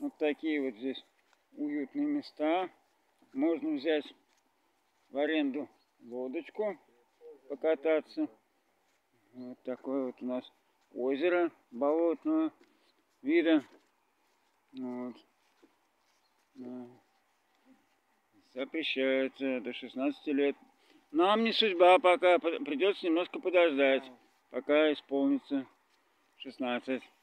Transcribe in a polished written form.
Вот такие вот здесь уютные места. Можно взять в аренду лодочку, покататься. Вот такое вот у нас озеро болотного вида. Вот. Запрещается до 16 лет. Нам не судьба пока, придется немножко подождать, пока исполнится 16.